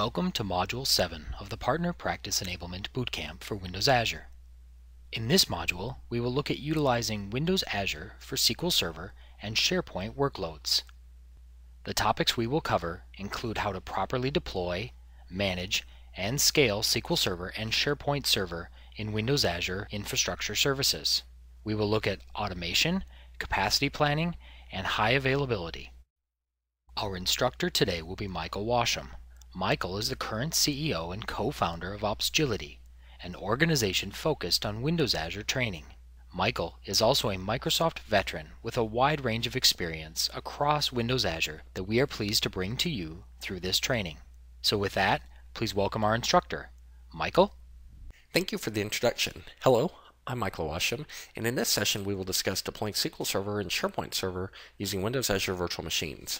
Welcome to Module 7 of the Partner Practice Enablement Bootcamp for Windows Azure. In this module, we will look at utilizing Windows Azure for SQL Server and SharePoint workloads. The topics we will cover include how to properly deploy, manage, and scale SQL Server and SharePoint Server in Windows Azure Infrastructure Services. We will look at automation, capacity planning, and high availability. Our instructor today will be Michael Washam. Michael is the current CEO and co-founder of Opsgility, an organization focused on Windows Azure training. Michael is also a Microsoft veteran with a wide range of experience across Windows Azure that we are pleased to bring to you through this training. So with that, please welcome our instructor. Michael? Thank you for the introduction. Hello, I'm Michael Washam, and in this session we will discuss deploying SQL Server and SharePoint Server using Windows Azure virtual machines.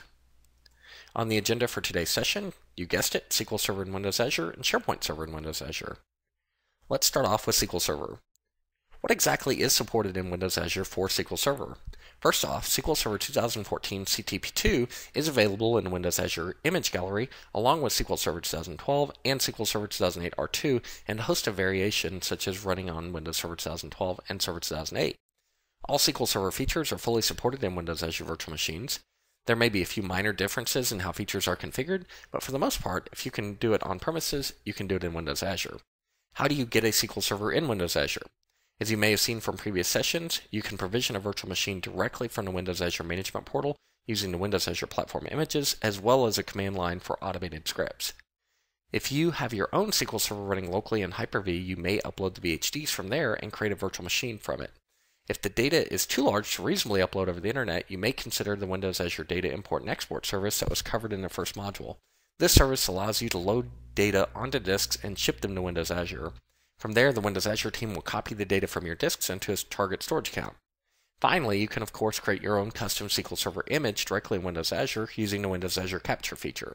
On the agenda for today's session, you guessed it, SQL Server in Windows Azure and SharePoint Server in Windows Azure. Let's start off with SQL Server. What exactly is supported in Windows Azure for SQL Server? First off, SQL Server 2014 CTP2 is available in Windows Azure Image Gallery along with SQL Server 2012 and SQL Server 2008 R2 and a host of variations such as running on Windows Server 2012 and Server 2008. All SQL Server features are fully supported in Windows Azure virtual machines. There may be a few minor differences in how features are configured, but for the most part, if you can do it on premises, you can do it in Windows Azure. How do you get a SQL Server in Windows Azure? As you may have seen from previous sessions, you can provision a virtual machine directly from the Windows Azure Management Portal using the Windows Azure Platform images, as well as a command line for automated scripts. If you have your own SQL Server running locally in Hyper-V, you may upload the VHDs from there and create a virtual machine from it. If the data is too large to reasonably upload over the internet, you may consider the Windows Azure Data Import and Export service that was covered in the first module. This service allows you to load data onto disks and ship them to Windows Azure. From there, the Windows Azure team will copy the data from your disks into a target storage account. Finally, you can of course create your own custom SQL Server image directly in Windows Azure using the Windows Azure Capture feature.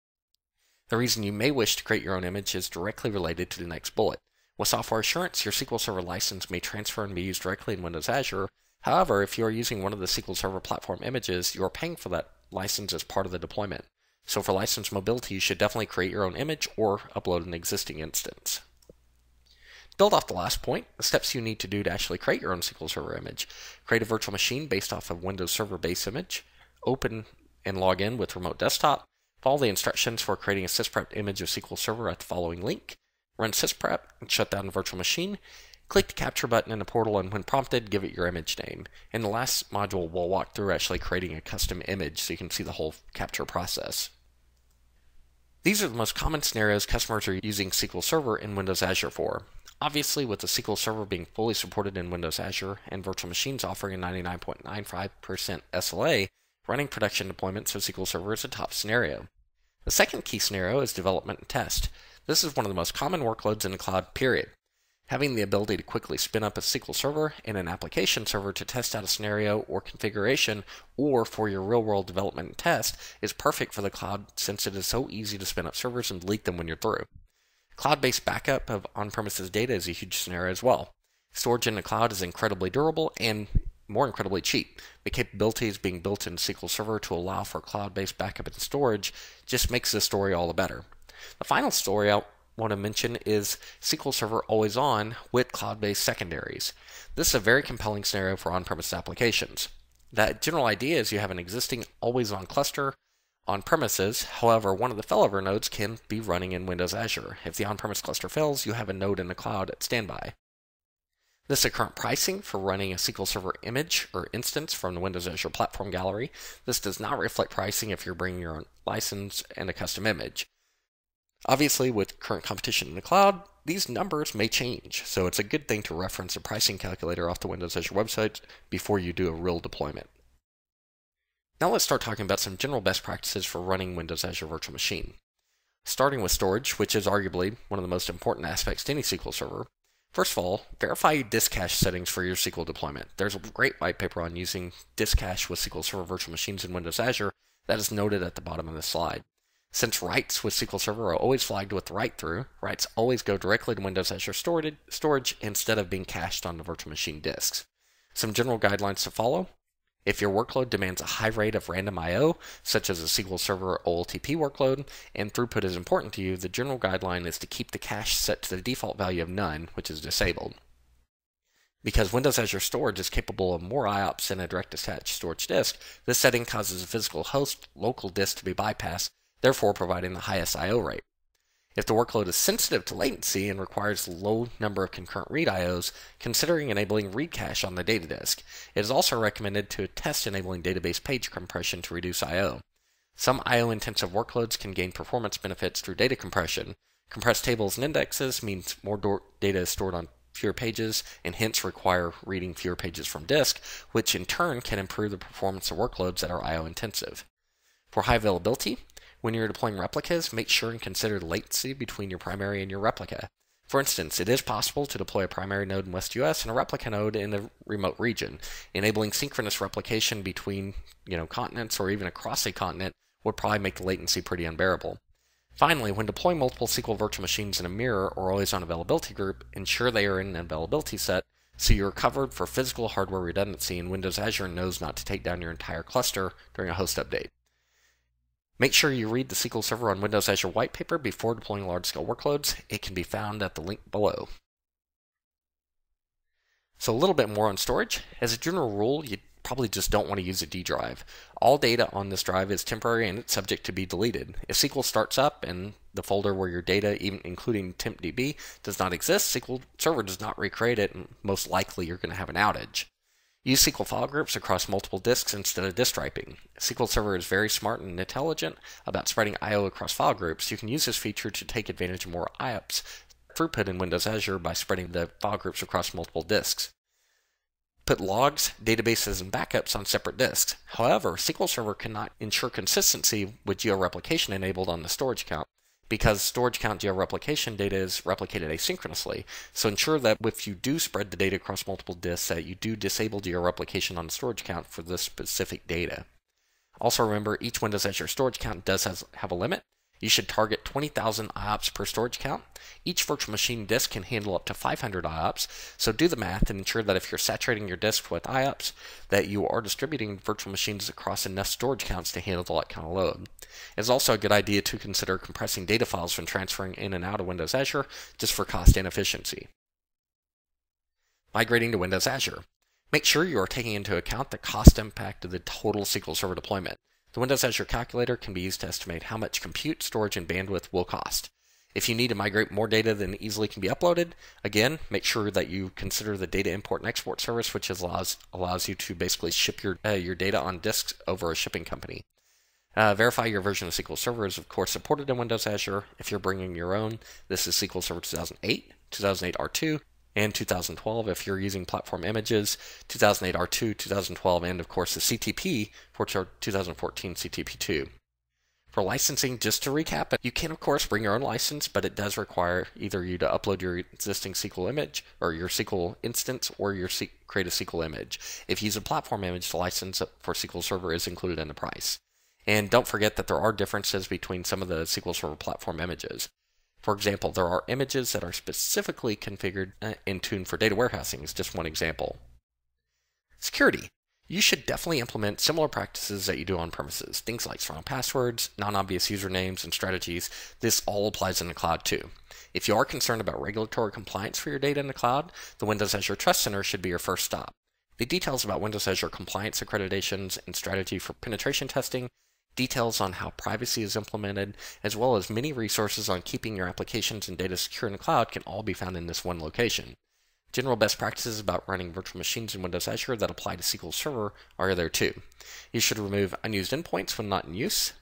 The reason you may wish to create your own image is directly related to the next bullet. With software assurance, your SQL Server license may transfer and be used directly in Windows Azure. However, if you are using one of the SQL Server platform images, you are paying for that license as part of the deployment. So for license mobility, you should definitely create your own image or upload an existing instance. To build off the last point, the steps you need to do to actually create your own SQL Server image. Create a virtual machine based off of Windows Server base image. Open and log in with Remote Desktop. Follow the instructions for creating a sysprep image of SQL Server at the following link. Run sysprep and shut down the virtual machine. Click the capture button in the portal and when prompted, give it your image name. In the last module, we'll walk through actually creating a custom image so you can see the whole capture process. These are the most common scenarios customers are using SQL Server in Windows Azure for. Obviously, with the SQL Server being fully supported in Windows Azure and virtual machines offering a 99.95% SLA, running production deployments of SQL Server is a top scenario. The second key scenario is development and test. This is one of the most common workloads in the cloud, period. Having the ability to quickly spin up a SQL Server and an application server to test out a scenario or configuration or for your real-world development and test is perfect for the cloud since it is so easy to spin up servers and delete them when you're through. Cloud-based backup of on-premises data is a huge scenario as well. Storage in the cloud is incredibly durable and more incredibly cheap. The capabilities being built in SQL Server to allow for cloud-based backup and storage just makes this story all the better. The final story I want to mention is SQL Server Always On with cloud-based secondaries. This is a very compelling scenario for on-premise applications. The general idea is you have an existing always-on cluster on premises, however, one of the failover nodes can be running in Windows Azure. If the on-premise cluster fails, you have a node in the cloud at standby. This is the current pricing for running a SQL Server image or instance from the Windows Azure Platform Gallery. This does not reflect pricing if you're bringing your own license and a custom image. Obviously, with current competition in the cloud, these numbers may change, so it's a good thing to reference a pricing calculator off the Windows Azure website before you do a real deployment. Now let's start talking about some general best practices for running Windows Azure Virtual Machine. Starting with storage, which is arguably one of the most important aspects to any SQL Server. First of all, verify disk cache settings for your SQL deployment. There's a great white paper on using disk cache with SQL Server Virtual Machines in Windows Azure that is noted at the bottom of the slide. Since writes with SQL Server are always flagged with write-through, writes always go directly to Windows Azure storage instead of being cached on the virtual machine disks. Some general guidelines to follow. If your workload demands a high rate of random I/O, such as a SQL Server OLTP workload, and throughput is important to you, the general guideline is to keep the cache set to the default value of none, which is disabled. Because Windows Azure Storage is capable of more IOPS than a direct attached storage disk, this setting causes a physical host local disk to be bypassed, therefore providing the highest I/O rate. If the workload is sensitive to latency and requires a low number of concurrent read IOs, considering enabling read cache on the data disk. It is also recommended to test enabling database page compression to reduce I/O. Some I/O-intensive workloads can gain performance benefits through data compression. Compressed tables and indexes means more data is stored on fewer pages and hence require reading fewer pages from disk, which in turn can improve the performance of workloads that are I/O-intensive. For high availability, when you're deploying replicas, make sure and consider the latency between your primary and your replica. For instance, it is possible to deploy a primary node in West US and a replica node in a remote region. Enabling synchronous replication between continents or even across a continent would probably make the latency pretty unbearable. Finally, when deploying multiple SQL virtual machines in a mirror or always on availability group, ensure they are in an availability set so you're covered for physical hardware redundancy and Windows Azure knows not to take down your entire cluster during a host update. Make sure you read the SQL Server on Windows Azure white paper before deploying large-scale workloads. It can be found at the link below. So a little bit more on storage. As a general rule, you probably just don't want to use a D drive. All data on this drive is temporary and it's subject to be deleted. If SQL starts up and the folder where your data, even including tempdb, does not exist, SQL Server does not recreate it, and most likely you're going to have an outage. Use SQL file groups across multiple disks instead of disk striping. SQL Server is very smart and intelligent about spreading I/O across file groups. You can use this feature to take advantage of more IOPS throughput in Windows Azure by spreading the file groups across multiple disks. Put logs, databases, and backups on separate disks. However, SQL Server cannot ensure consistency with georeplication enabled on the storage count, because storage count georeplication data is replicated asynchronously. So ensure that if you do spread the data across multiple disks, that you do disable georeplication on the storage count for this specific data. Also remember, each Windows Azure storage count does have a limit. You should target 20,000 IOPS per storage count. Each virtual machine disk can handle up to 500 IOPS, so do the math and ensure that if you're saturating your disk with IOPS, that you are distributing virtual machines across enough storage counts to handle that kind of load. It's also a good idea to consider compressing data files when transferring in and out of Windows Azure, just for cost and efficiency. Migrating to Windows Azure. Make sure you are taking into account the cost impact of the total SQL Server deployment. The Windows Azure calculator can be used to estimate how much compute, storage, and bandwidth will cost. If you need to migrate more data than easily can be uploaded, again, make sure that you consider the data import and export service, which allows you to basically ship your data on disks over a shipping company. Verify your version of SQL Server is, of course, supported in Windows Azure. If you're bringing your own, this is SQL Server 2008, 2008 R2, and 2012 if you're using platform images, 2008 R2, 2012, and of course the CTP for 2014 CTP2. For licensing, just to recap, you can of course bring your own license, but it does require either you to upload your existing SQL image or your SQL instance or create a SQL image. If you use a platform image, the license for SQL Server is included in the price. And don't forget that there are differences between some of the SQL Server platform images. For example, there are images that are specifically configured and tuned for data warehousing, is just one example. Security. You should definitely implement similar practices that you do on premises. Things like strong passwords, non-obvious usernames, and strategies. This all applies in the cloud too. If you are concerned about regulatory compliance for your data in the cloud, the Windows Azure Trust Center should be your first stop. The details about Windows Azure compliance accreditations and strategy for penetration testing, details on how privacy is implemented, as well as many resources on keeping your applications and data secure in the cloud can all be found in this one location. General best practices about running virtual machines in Windows Azure that apply to SQL Server are there too. You should remove unused endpoints when not in use.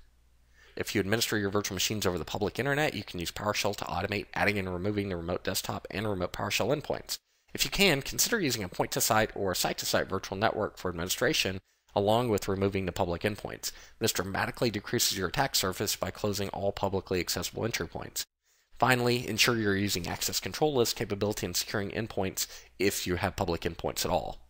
If you administer your virtual machines over the public internet, you can use PowerShell to automate adding and removing the remote desktop and remote PowerShell endpoints. If you can, consider using a point-to-site or a site-to-site virtual network for administration, along with removing the public endpoints. This dramatically decreases your attack surface by closing all publicly accessible entry points. Finally, ensure you're using access control list capability and securing endpoints if you have public endpoints at all.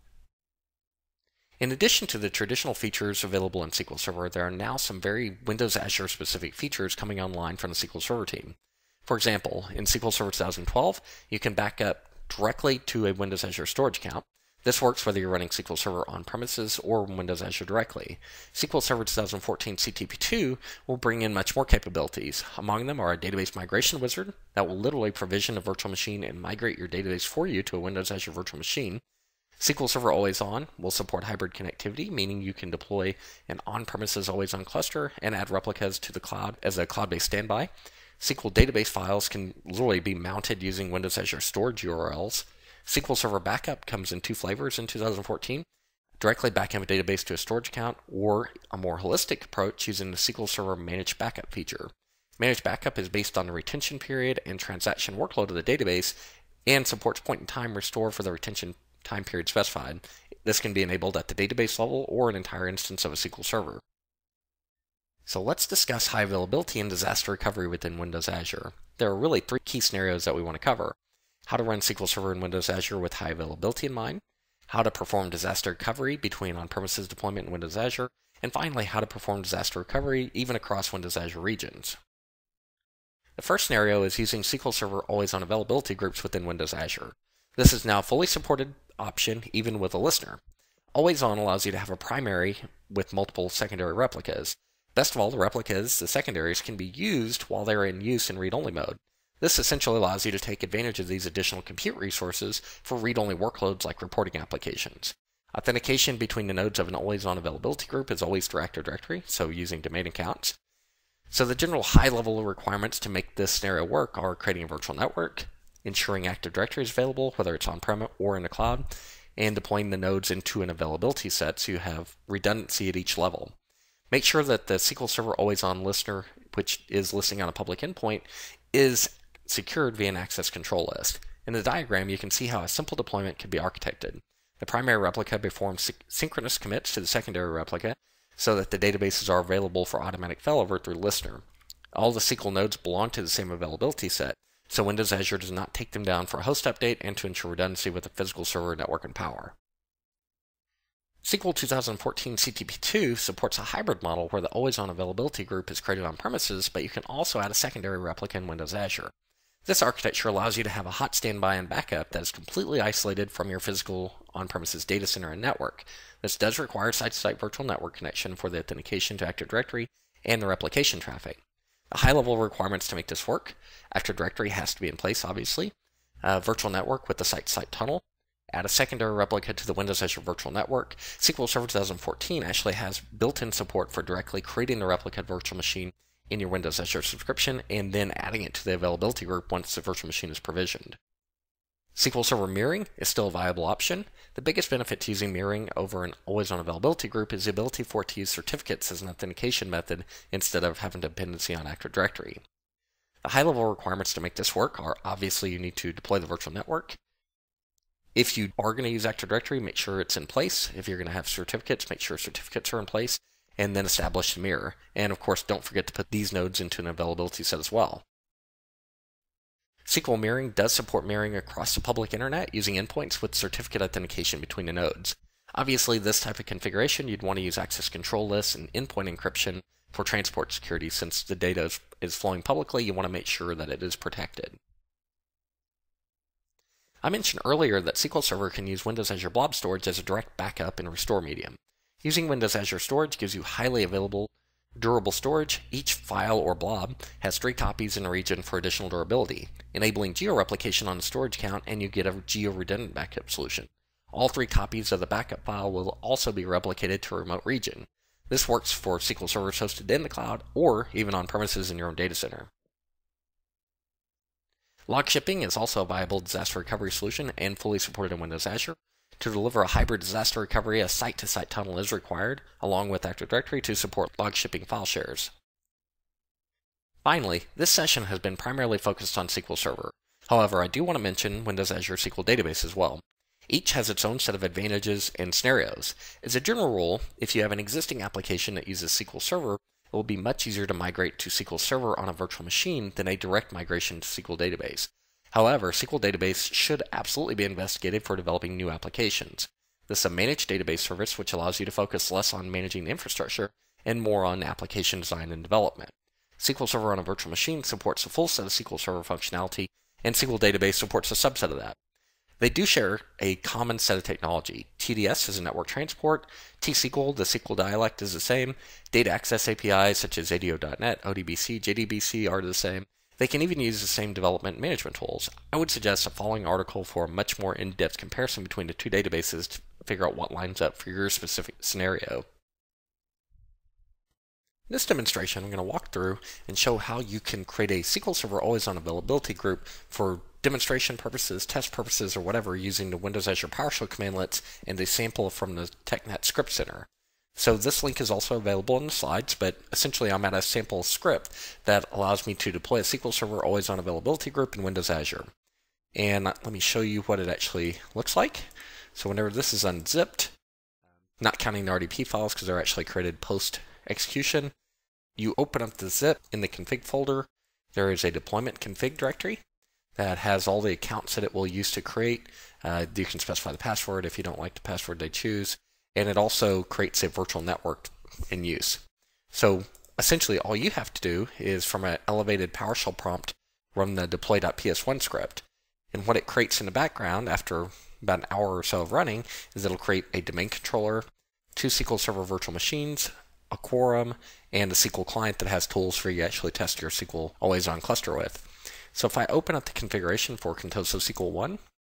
In addition to the traditional features available in SQL Server, there are now some very Windows Azure specific features coming online from the SQL Server team. For example, in SQL Server 2012, you can back up directly to a Windows Azure storage account. This works whether you're running SQL Server on premises or Windows Azure directly. SQL Server 2014 CTP2 will bring in much more capabilities. Among them are a database migration wizard that will literally provision a virtual machine and migrate your database for you to a Windows Azure virtual machine. SQL Server Always On will support hybrid connectivity, meaning you can deploy an on-premises always-on cluster and add replicas to the cloud as a cloud-based standby. SQL database files can literally be mounted using Windows Azure storage URLs. SQL Server Backup comes in two flavors in 2014, directly backing a database to a storage account, or a more holistic approach using the SQL Server Managed Backup feature. Managed Backup is based on the retention period and transaction workload of the database and supports point-in-time restore for the retention time period specified. This can be enabled at the database level or an entire instance of a SQL Server. So let's discuss high availability and disaster recovery within Windows Azure. There are really three key scenarios that we want to cover. How to run SQL Server in Windows Azure with high availability in mind, how to perform disaster recovery between on-premises deployment in Windows Azure, and finally, how to perform disaster recovery even across Windows Azure regions. The first scenario is using SQL Server always-on availability groups within Windows Azure. This is now a fully supported option even with a listener. Always On allows you to have a primary with multiple secondary replicas. Best of all, the replicas, the secondaries, can be used while they're in use in read-only mode. This essentially allows you to take advantage of these additional compute resources for read-only workloads like reporting applications. Authentication between the nodes of an always-on availability group is always through Active Directory, so using domain accounts. So the general high-level requirements to make this scenario work are creating a virtual network, ensuring Active Directory is available, whether it's on-prem or in the cloud, and deploying the nodes into an availability set so you have redundancy at each level. Make sure that the SQL Server always-on listener, which is listening on a public endpoint, is secured via an access control list. In the diagram, you can see how a simple deployment can be architected. The primary replica performs synchronous commits to the secondary replica so that the databases are available for automatic failover through listener. All the SQL nodes belong to the same availability set, so Windows Azure does not take them down for a host update and to ensure redundancy with the physical server network and power. SQL 2014 CTP2 supports a hybrid model where the always-on availability group is created on premises, but you can also add a secondary replica in Windows Azure. This architecture allows you to have a hot standby and backup that is completely isolated from your physical on-premises data center and network. This does require site-to-site virtual network connection for the authentication to Active Directory and the replication traffic. The high-level requirements to make this work: Active Directory has to be in place, obviously, virtual network with the site-to-site tunnel, add a secondary replica to the Windows Azure Virtual Network. SQL Server 2014 actually has built-in support for directly creating the replica virtual machine in your Windows Azure subscription and then adding it to the availability group once the virtual machine is provisioned. SQL Server mirroring is still a viable option. The biggest benefit to using mirroring over an always-on availability group is the ability for it to use certificates as an authentication method instead of having dependency on Active Directory. The high-level requirements to make this work are obviously you need to deploy the virtual network. If you are going to use Active Directory, make sure it's in place. If you're going to have certificates, make sure certificates are in place, and then establish the mirror. And of course, don't forget to put these nodes into an availability set as well. SQL mirroring does support mirroring across the public internet using endpoints with certificate authentication between the nodes. Obviously, this type of configuration, you'd want to use access control lists and endpoint encryption for transport security. Since the data is flowing publicly, you want to make sure that it is protected. I mentioned earlier that SQL Server can use Windows Azure Blob Storage as a direct backup and restore medium. Using Windows Azure Storage gives you highly available, durable storage. Each file or blob has 3 copies in a region for additional durability, enabling geo-replication on the storage count, and you get a geo-redundant backup solution. All 3 copies of the backup file will also be replicated to a remote region. This works for SQL servers hosted in the cloud or even on premises in your own data center. Log shipping is also a viable disaster recovery solution and fully supported in Windows Azure. To deliver a hybrid disaster recovery, a site-to-site tunnel is required, along with Active Directory to support log shipping file shares. Finally, this session has been primarily focused on SQL Server. However, I do want to mention Windows Azure SQL Database as well. Each has its own set of advantages and scenarios. As a general rule, if you have an existing application that uses SQL Server, it will be much easier to migrate to SQL Server on a virtual machine than a direct migration to SQL Database. However, SQL Database should absolutely be investigated for developing new applications. This is a managed database service which allows you to focus less on managing the infrastructure and more on application design and development. SQL Server on a virtual machine supports a full set of SQL Server functionality, and SQL Database supports a subset of that. They do share a common set of technology. TDS is a network transport. T-SQL, the SQL dialect, is the same. Data access APIs such as ADO.NET, ODBC, JDBC are the same. They can even use the same development management tools. I would suggest the following article for a much more in-depth comparison between the two databases to figure out what lines up for your specific scenario. In this demonstration, I'm going to walk through and show how you can create a SQL Server Always-On Availability group for demonstration purposes, test purposes, or whatever using the Windows Azure PowerShell commandlets and a sample from the TechNet Script Center. So this link is also available in the slides, but essentially I'm at a sample script that allows me to deploy a SQL Server Always-On Availability group in Windows Azure. And let me show you what it actually looks like. So whenever this is unzipped, not counting the RDP files because they're actually created post-execution, you open up the zip in the config folder. There is a deployment config directory that has all the accounts that it will use to create. You can specify the password if you don't like the password they choose. And it also creates a virtual network in use. So essentially all you have to do is from an elevated PowerShell prompt, run the deploy.ps1 script. And what it creates in the background after about an hour or so of running is it'll create a domain controller, 2 SQL Server virtual machines, a quorum, and a SQL client that has tools for you to actually test your SQL always-on cluster with. So if I open up the configuration for Contoso SQL 1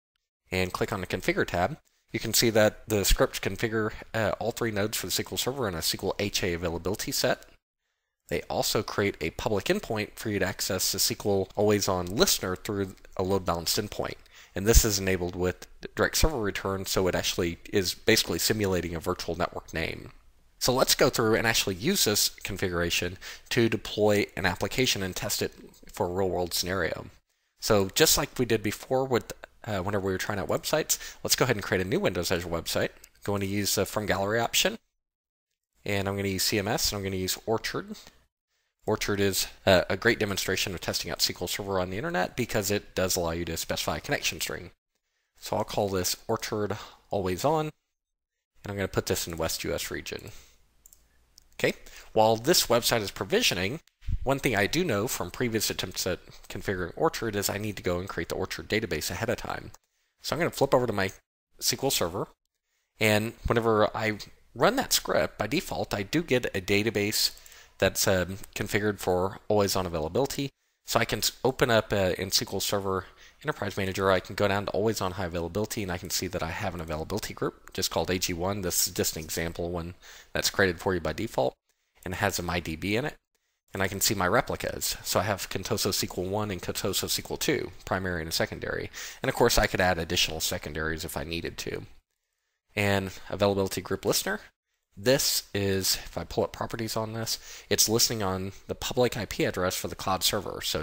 and click on the Configure tab, you can see that the scripts configure all 3 nodes for the SQL Server in a SQL HA availability set. They also create a public endpoint for you to access the SQL always-on listener through a load-balanced endpoint. And this is enabled with direct server return, so it actually is basically simulating a virtual network name. So let's go through and actually use this configuration to deploy an application and test it for a real-world scenario. So just like we did before with whenever we were trying out websites, let's go ahead and create a new Windows Azure website. I'm going to use the From Gallery option, and I'm going to use CMS, and I'm going to use Orchard. Orchard is a great demonstration of testing out SQL Server on the internet because it does allow you to specify a connection string. So I'll call this Orchard Always On, and I'm going to put this in the West US region. Okay, while this website is provisioning, one thing I do know from previous attempts at configuring Orchard is I need to go and create the Orchard database ahead of time. So I'm going to flip over to my SQL Server, and whenever I run that script, by default, I do get a database that's configured for always-on availability. So I can open up in SQL Server Enterprise Manager, I can go down to always-on high availability, and I can see that I have an availability group just called AG1. This is just an example one that's created for you by default, and it has a MyDB in it. And I can see my replicas. So I have Contoso SQL 1 and Contoso SQL 2, primary and secondary. And of course, I could add additional secondaries if I needed to. And availability group listener. This is, if I pull up properties on this, it's listening on the public IP address for the cloud server, so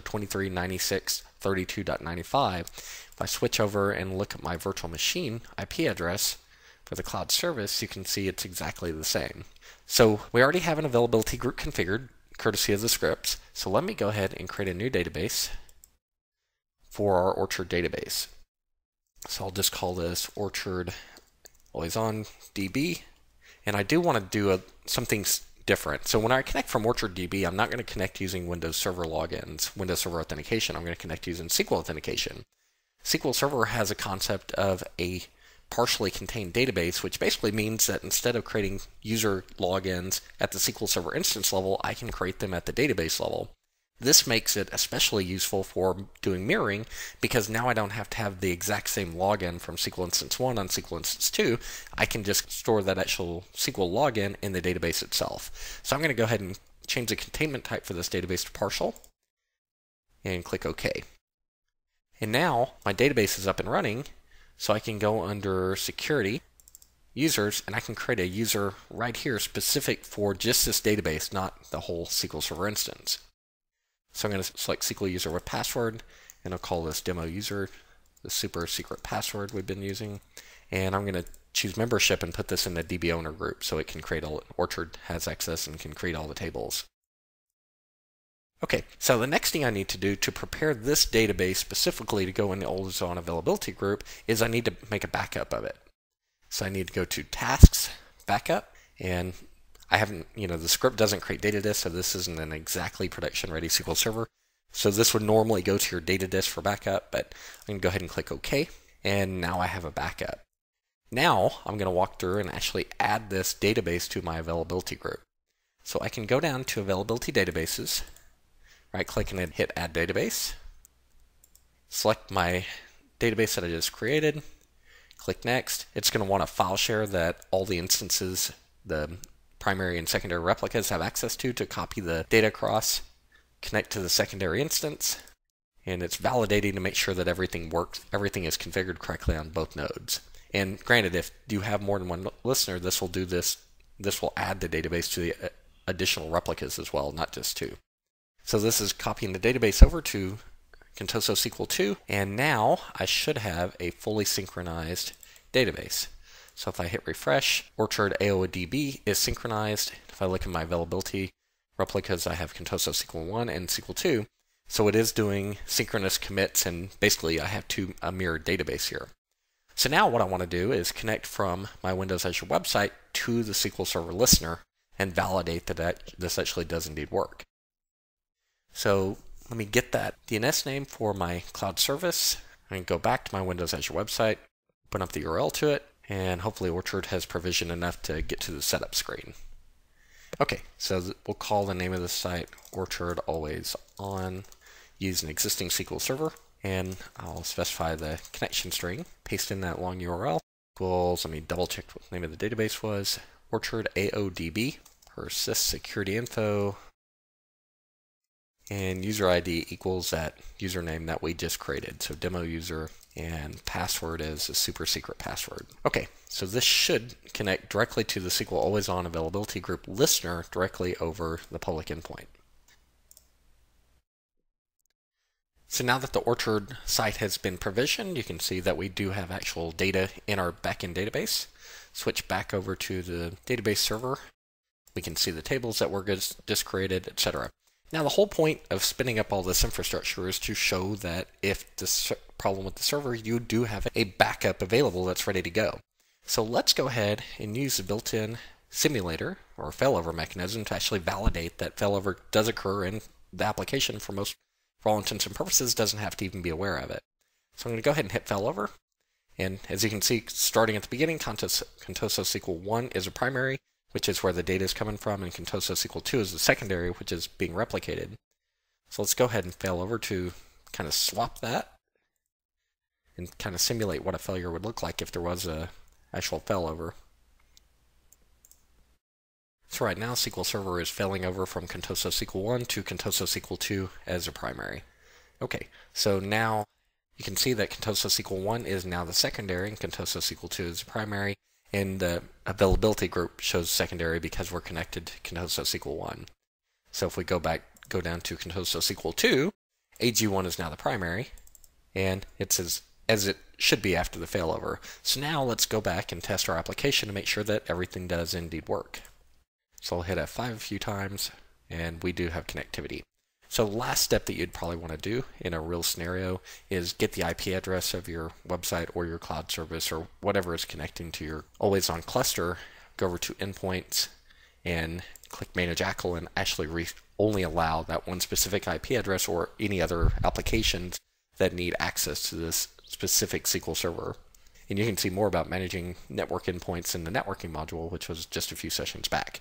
23.96.32.95. If I switch over and look at my virtual machine IP address for the cloud service, you can see it's exactly the same. So we already have an availability group configured, courtesy of the scripts. So let me go ahead and create a new database for our Orchard database. So I'll just call this Orchard Always On DB. And I do want to do something different. So when I connect from Orchard DB, I'm not going to connect using Windows Server logins, Windows Server authentication. I'm going to connect using SQL authentication. SQL Server has a concept of a partially contained database, which basically means that instead of creating user logins at the SQL Server instance level, I can create them at the database level. This makes it especially useful for doing mirroring because now I don't have to have the exact same login from SQL Instance 1 on SQL Instance 2. I can just store that actual SQL login in the database itself. So I'm going to go ahead and change the containment type for this database to partial and click OK. And now my database is up and running, so I can go under Security, Users, and I can create a user right here specific for just this database, not the whole SQL Server instance. So I'm going to select SQL user with password, and I'll call this demo user, the super secret password we've been using. And I'm going to choose membership and put this in the DB owner group so it can create all, Orchard has access and can create all the tables. Okay, so the next thing I need to do to prepare this database specifically to go in the always-on availability group is I need to make a backup of it. So I need to go to Tasks, Backup, and I haven't, the script doesn't create data disk, so this isn't an exactly production-ready SQL Server. So this would normally go to your data disk for backup, but I'm going to go ahead and click OK. and now I have a backup. Now I'm going to walk through and actually add this database to my availability group. So I can go down to Availability Databases, right click and then hit Add Database, select my database that I just created, click Next. It's going to want a file share that all the instances, the primary and secondary replicas have access to copy the data across, connect to the secondary instance, and it's validating to make sure that everything works, everything is configured correctly on both nodes. And granted, if you have more than one listener, this will add the database to the additional replicas as well, not just two. So this is copying the database over to Contoso SQL 2, and now I should have a fully synchronized database. So if I hit refresh, Orchard AODB is synchronized. If I look at my availability replicas, I have Contoso SQL 1 and SQL 2. So it is doing synchronous commits, and basically I have a mirrored database here. So now what I want to do is connect from my Windows Azure website to the SQL Server listener and validate that this actually does indeed work. So let me get that DNS name for my cloud service. I can go back to my Windows Azure website, open up the URL to it, and hopefully Orchard has provision enough to get to the setup screen. Okay, so we'll call the name of the site Orchard Always On, use an existing SQL Server, and I'll specify the connection string, paste in that long URL, equals, let me double check what the name of the database was, Orchard AODB, persist security info, and user ID equals that username that we just created, so demo user, and password is a super secret password. Okay, so this should connect directly to the SQL Always On Availability Group listener directly over the public endpoint. So now that the Orchard site has been provisioned, you can see that we do have actual data in our backend database. Switch back over to the database server. We can see the tables that were just created, etc. Now the whole point of spinning up all this infrastructure is to show that if this problem with the server, you do have a backup available that's ready to go. So let's go ahead and use the built-in simulator or failover mechanism to actually validate that failover does occur in the application for all intents and purposes, doesn't have to even be aware of it. So I'm going to go ahead and hit failover. And as you can see, starting at the beginning, Contoso SQL 1 is a primary, which is where the data is coming from, and Contoso SQL 2 is the secondary, which is being replicated. So let's go ahead and fail over to kind of swap that and kind of simulate what a failure would look like if there was a actual failover. So right now, SQL Server is failing over from Contoso SQL 1 to Contoso SQL 2 as a primary. Okay, so now you can see that Contoso SQL 1 is now the secondary, and Contoso SQL 2 is the primary, and the availability group shows secondary because we're connected to Contoso SQL 1. So if we go down to Contoso SQL 2, AG1 is now the primary, and it's as it should be after the failover. So now let's go back and test our application to make sure that everything does indeed work. So I'll hit F5 a few times, and we do have connectivity. So the last step that you'd probably want to do in a real scenario is get the IP address of your website or your cloud service or whatever is connecting to your always on cluster, go over to endpoints and click Manage ACL and actually only allow that one specific IP address or any other applications that need access to this specific SQL server. And you can see more about managing network endpoints in the networking module, which was just a few sessions back.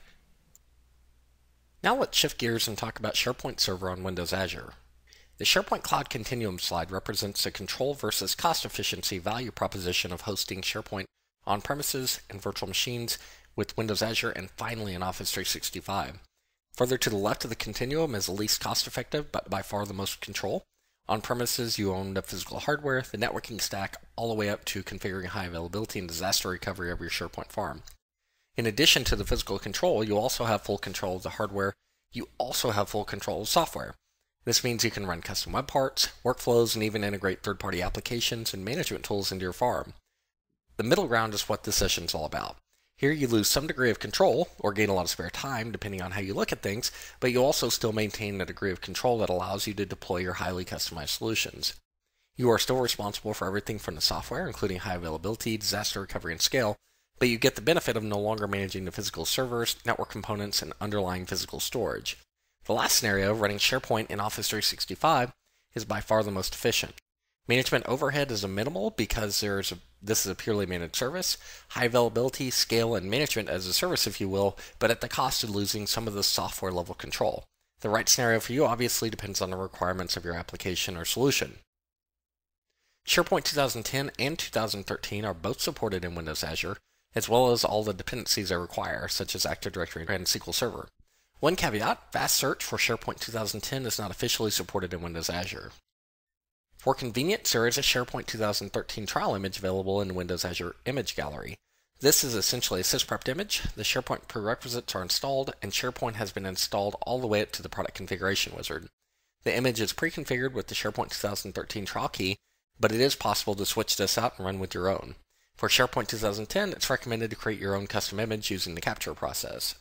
Now let's shift gears and talk about SharePoint Server on Windows Azure. The SharePoint Cloud Continuum slide represents the control versus cost efficiency value proposition of hosting SharePoint on-premises and virtual machines with Windows Azure and finally in Office 365. Further to the left of the continuum is the least cost-effective but by far the most control. On-premises, you own the physical hardware, the networking stack, all the way up to configuring high availability and disaster recovery of your SharePoint farm. In addition to the physical control, you also have full control of the hardware. You also have full control of software. This means you can run custom web parts, workflows, and even integrate third-party applications and management tools into your farm. The middle ground is what this session is all about. Here you lose some degree of control, or gain a lot of spare time, depending on how you look at things, but you also still maintain a degree of control that allows you to deploy your highly customized solutions. You are still responsible for everything from the software, including high availability, disaster recovery, and scale, but you get the benefit of no longer managing the physical servers, network components, and underlying physical storage. The last scenario, running SharePoint in Office 365, is by far the most efficient. Management overhead is a minimal because this is a purely managed service. High availability, scale, and management as a service, if you will, but at the cost of losing some of the software level control. The right scenario for you obviously depends on the requirements of your application or solution. SharePoint 2010 and 2013 are both supported in Windows Azure, as well as all the dependencies they require, such as Active Directory and SQL Server. One caveat, fast search for SharePoint 2010 is not officially supported in Windows Azure. For convenience, there is a SharePoint 2013 trial image available in Windows Azure Image Gallery. This is essentially a sysprepped image. The SharePoint prerequisites are installed, and SharePoint has been installed all the way up to the product configuration wizard. The image is pre-configured with the SharePoint 2013 trial key, but it is possible to switch this out and run with your own. For SharePoint 2010, it's recommended to create your own custom image using the capture process.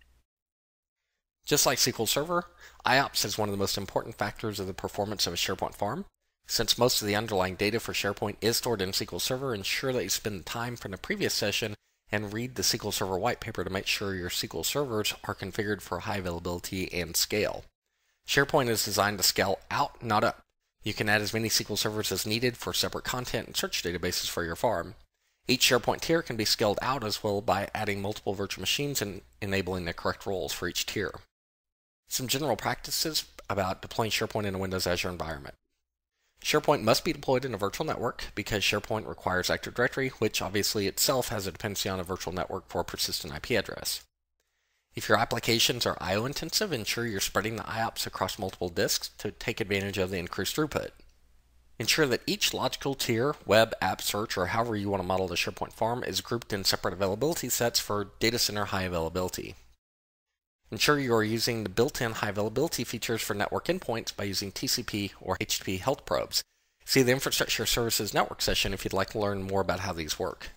Just like SQL Server, IOPS is one of the most important factors of the performance of a SharePoint farm. Since most of the underlying data for SharePoint is stored in SQL Server, ensure that you spend the time from the previous session and read the SQL Server white paper to make sure your SQL servers are configured for high availability and scale. SharePoint is designed to scale out, not up. You can add as many SQL servers as needed for separate content and search databases for your farm. Each SharePoint tier can be scaled out as well by adding multiple virtual machines and enabling the correct roles for each tier. Some general practices about deploying SharePoint in a Windows Azure environment. SharePoint must be deployed in a virtual network because SharePoint requires Active Directory, which obviously itself has a dependency on a virtual network for a persistent IP address. If your applications are I/O intensive, ensure you're spreading the IOPS across multiple disks to take advantage of the increased throughput. Ensure that each logical tier, web, app, search, or however you want to model the SharePoint farm is grouped in separate availability sets for data center high availability. Ensure you are using the built-in high availability features for network endpoints by using TCP or HTTP health probes. See the Infrastructure Services Network session if you'd like to learn more about how these work.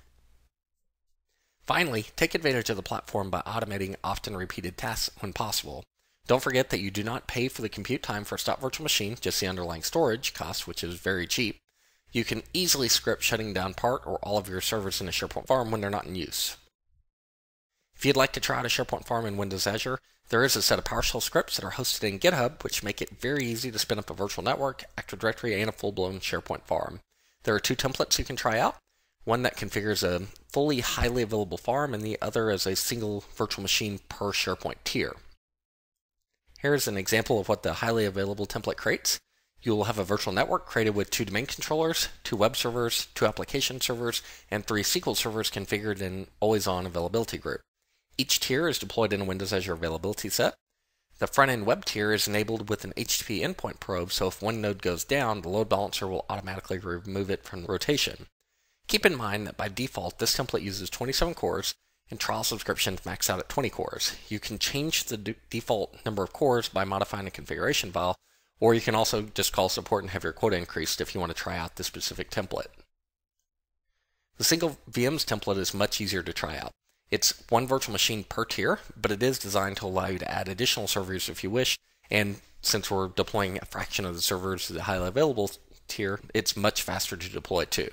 Finally, take advantage of the platform by automating often repeated tasks when possible. Don't forget that you do not pay for the compute time for a stop virtual machine, just the underlying storage cost, which is very cheap. You can easily script shutting down part or all of your servers in a SharePoint farm when they're not in use. If you'd like to try out a SharePoint farm in Windows Azure, there is a set of PowerShell scripts that are hosted in GitHub, which make it very easy to spin up a virtual network, Active Directory, and a full-blown SharePoint farm. There are two templates you can try out. One that configures a fully highly available farm, and the other as a single virtual machine per SharePoint tier. Here's an example of what the highly available template creates. You will have a virtual network created with 2 domain controllers, 2 web servers, 2 application servers, and 3 SQL servers configured in always-on availability group. Each tier is deployed in a Windows Azure availability set. The front-end web tier is enabled with an HTTP endpoint probe, so if one node goes down, the load balancer will automatically remove it from rotation. Keep in mind that by default, this template uses 27 cores, and trial subscriptions max out at 20 cores. You can change the default number of cores by modifying a configuration file, or you can also just call support and have your quota increased if you want to try out this specific template. The single VMs template is much easier to try out. It's 1 virtual machine per tier, but it is designed to allow you to add additional servers if you wish, and since we're deploying a fraction of the servers to the highly available tier, it's much faster to deploy too.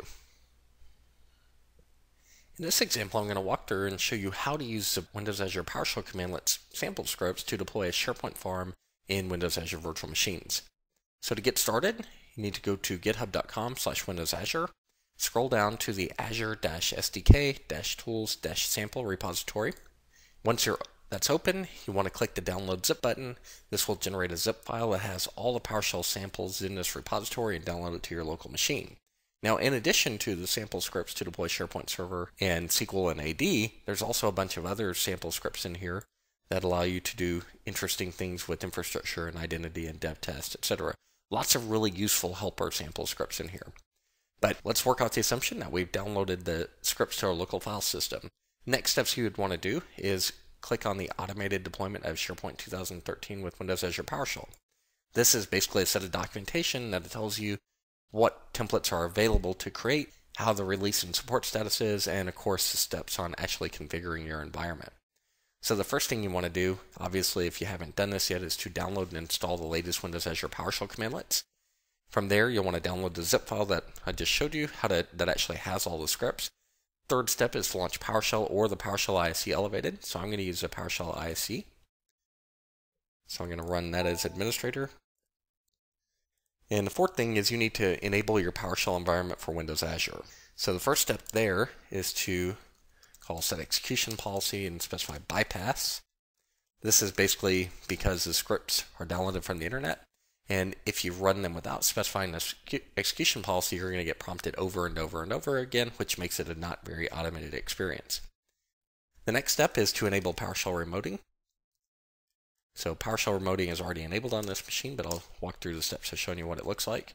In this example, I'm going to walk through and show you how to use the Windows Azure PowerShell commandlets sample scripts to deploy a SharePoint farm in Windows Azure virtual machines. So to get started, you need to go to github.com/Windows Azure. Scroll down to the Azure-SDK-Tools-Sample repository. Once that's open, you want to click the Download Zip button. This will generate a zip file that has all the PowerShell samples in this repository and download it to your local machine. Now, in addition to the sample scripts to deploy SharePoint Server and SQL and AD, there's also a bunch of other sample scripts in here that allow you to do interesting things with infrastructure and identity and dev test, etc. Lots of really useful helper sample scripts in here. But let's work out the assumption that we've downloaded the scripts to our local file system. Next steps you would want to do is click on the automated deployment of SharePoint 2013 with Windows Azure PowerShell. This is basically a set of documentation that tells you what templates are available to create, how the release and support status is, and of course the steps on actually configuring your environment. So the first thing you want to do, obviously if you haven't done this yet, is to download and install the latest Windows Azure PowerShell commandlets. From there, you'll want to download the zip file that I just showed you, that actually has all the scripts. Third step is to launch PowerShell or the PowerShell ISC elevated. So I'm going to use the PowerShell ISC. So I'm going to run that as administrator. And the fourth thing is you need to enable your PowerShell environment for Windows Azure. So the first step there is to call set execution policy and specify bypass. This is basically because the scripts are downloaded from the internet, and if you run them without specifying the execution policy, you're going to get prompted over and over and over again, which makes it a not very automated experience. The next step is to enable PowerShell remoting. So PowerShell remoting is already enabled on this machine, but I'll walk through the steps of showing you what it looks like.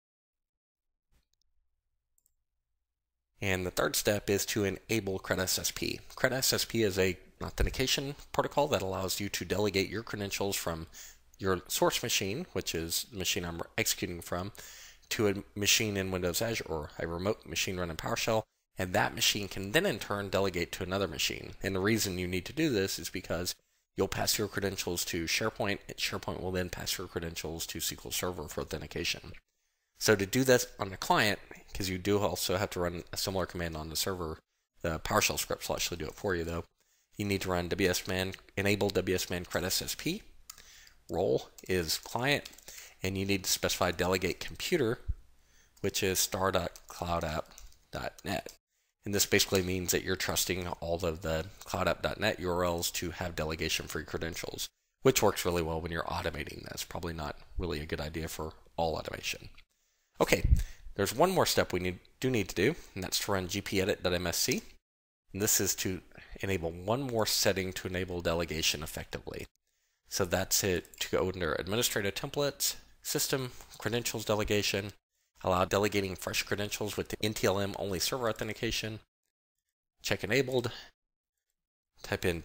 And the third step is to enable CredSSP. CredSSP is an authentication protocol that allows you to delegate your credentials from your source machine, which is the machine I'm executing from, to a machine in Windows Azure or a remote machine running PowerShell, and that machine can then in turn delegate to another machine. And the reason you need to do this is because you'll pass your credentials to SharePoint, and SharePoint will then pass your credentials to SQL Server for authentication. So to do this on the client, because you do also have to run a similar command on the server, the PowerShell scripts will actually do it for you though. You need to run enable WSMan CredSSP. Role is client, and you need to specify delegate computer, which is star.cloudapp.net. And this basically means that you're trusting all of the cloudapp.net URLs to have delegation for your credentials, which works really well when you're automating this. Probably not really a good idea for all automation. Okay, there's one more step we do need to do, and that's to run gpedit.msc. And this is to enable one more setting to enable delegation effectively. So that's it to go under Administrative Templates, System, Credentials Delegation, allow delegating fresh credentials with the NTLM only server authentication, check enabled, type in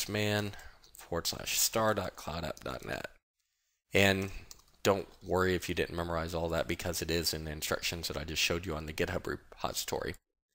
wsman/star.cloudapp.net. And don't worry if you didn't memorize all that, because it is in the instructions that I just showed you on the GitHub repository.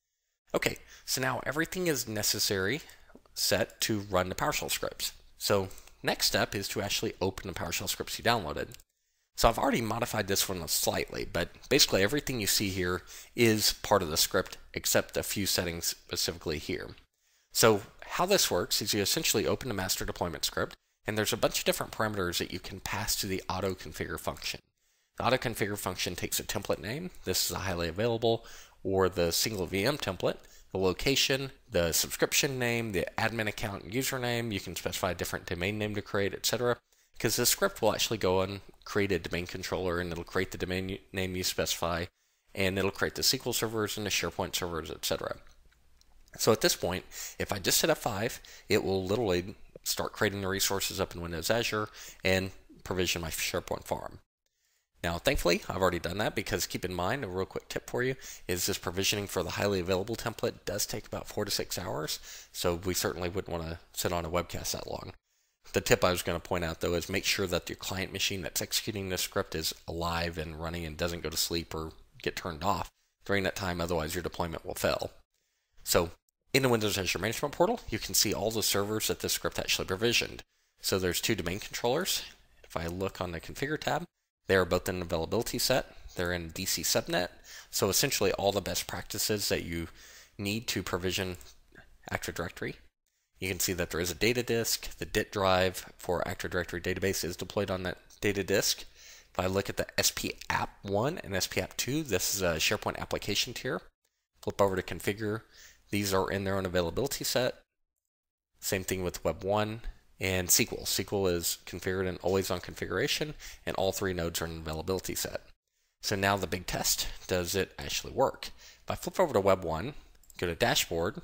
Okay, so now everything is necessary set to run the PowerShell scripts. So next step is to actually open the PowerShell scripts you downloaded. So I've already modified this one slightly, but basically everything you see here is part of the script except a few settings specifically here. So how this works is you essentially open the master deployment script, and there's a bunch of different parameters that you can pass to the auto configure function. The auto configure function takes a template name. This is a highly available or the single VM template, the location, the subscription name, the admin account and username. You can specify a different domain name to create, etc. Because the script will actually go and create a domain controller, and it'll create the domain name you specify, and it'll create the SQL servers and the SharePoint servers, etc. So at this point, if I just hit F5, it will literally start creating the resources up in Windows Azure and provision my SharePoint farm. Now, thankfully, I've already done that, because keep in mind, a real quick tip for you is this provisioning for the highly available template does take about 4 to 6 hours, so we certainly wouldn't want to sit on a webcast that long. The tip I was going to point out, though, is make sure that your client machine that's executing this script is alive and running and doesn't go to sleep or get turned off during that time, otherwise your deployment will fail. So in the Windows Azure Management Portal, you can see all the servers that this script actually provisioned. So there's 2 domain controllers. If I look on the Configure tab, they are both in availability set. They're in DC subnet. So essentially all the best practices that you need to provision Active Directory. You can see that there is a data disk. The DIT drive for Active Directory database is deployed on that data disk. If I look at the SP App 1 and SP App 2, this is a SharePoint application tier. Flip over to Configure. These are in their own availability set. Same thing with Web 1 and SQL. SQL is configured and always on configuration, and all 3 nodes are in availability set. So now the big test, does it actually work? If I flip over to Web 1, go to Dashboard.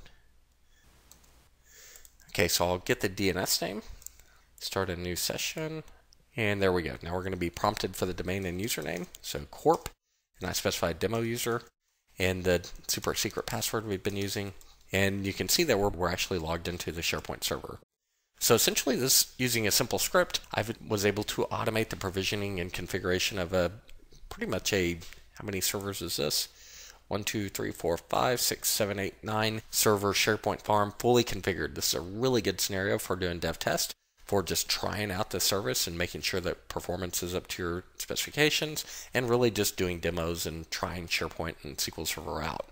Okay, so I'll get the DNS name, start a new session, and there we go. Now we're going to be prompted for the domain and username, so corp, and I specified demo user, and the super secret password we've been using, and you can see that we're actually logged into the SharePoint server. So essentially, this using a simple script, I was able to automate the provisioning and configuration of pretty much how many servers is this? 1, 2, 3, 4, 5, 6, 7, 8, 9 server SharePoint farm fully configured. This is a really good scenario for doing dev test, for just trying out the service and making sure that performance is up to your specifications, and really just doing demos and trying SharePoint and SQL Server out.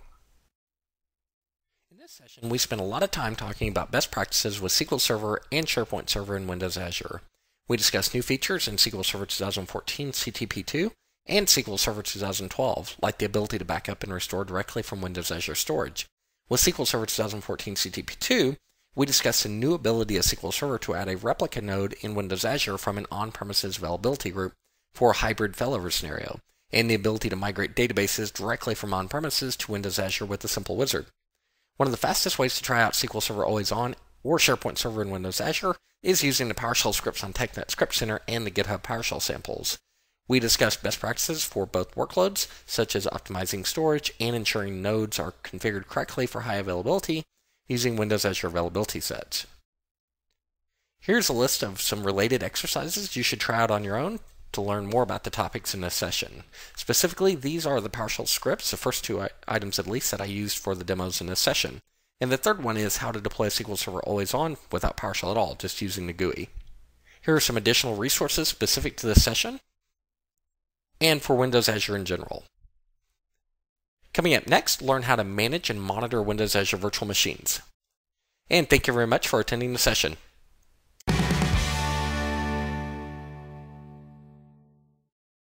In this session, we spent a lot of time talking about best practices with SQL Server and SharePoint Server in Windows Azure. We discussed new features in SQL Server 2014 CTP2 and SQL Server 2012, like the ability to back up and restore directly from Windows Azure storage. With SQL Server 2014 CTP2, we discussed a new ability of SQL Server to add a replica node in Windows Azure from an on-premises availability group for a hybrid failover scenario, and the ability to migrate databases directly from on-premises to Windows Azure with a simple wizard. One of the fastest ways to try out SQL Server Always On or SharePoint Server in Windows Azure is using the PowerShell scripts on TechNet Script Center and the GitHub PowerShell samples. We discussed best practices for both workloads, such as optimizing storage and ensuring nodes are configured correctly for high availability using Windows Azure availability sets. Here's a list of some related exercises you should try out on your own to learn more about the topics in this session. Specifically, these are the PowerShell scripts, the first two items at least that I used for the demos in this session. And the third one is how to deploy SQL Server Always On without PowerShell at all, just using the GUI. Here are some additional resources specific to this session and for Windows Azure in general. Coming up next, learn how to manage and monitor Windows Azure virtual machines. And thank you very much for attending the session.